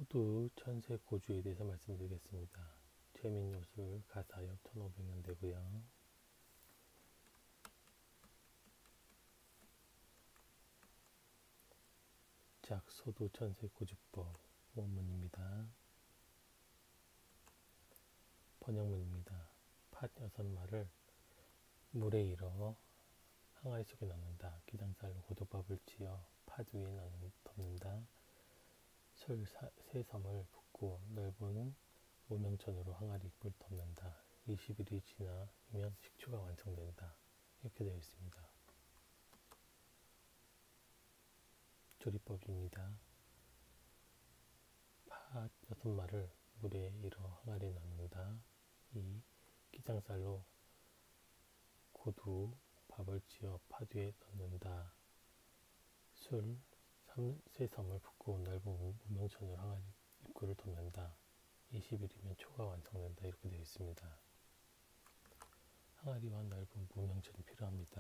소두 천세 고주에 대해서 말씀드리겠습니다. 최민요술 가사역 1500년대고요. 작 소두 천세 고주법 원문입니다. 번역문입니다. 팥 6마를 물에 일어 항아리 속에 넣는다. 기장살로 고두밥을 지어 팥 위에 덮는다. 술 3섬을 붓고 넓은 무명천으로 항아리 입을 덮는다. 20일이 지나면 식초가 완성된다. 이렇게 되어 있습니다. 조리법입니다. 팥 6마를 물에 일어 항아리에 넣는다. 2. 기장살로 고두 밥을 지어 팥 위에 넣는다. 술 3섬을 붓고 넓은 무명천으로 항아리 입구를 덮는다. 20일이면 초가 완성된다. 이렇게 되어 있습니다. 항아리와 넓은 무명천이 필요합니다.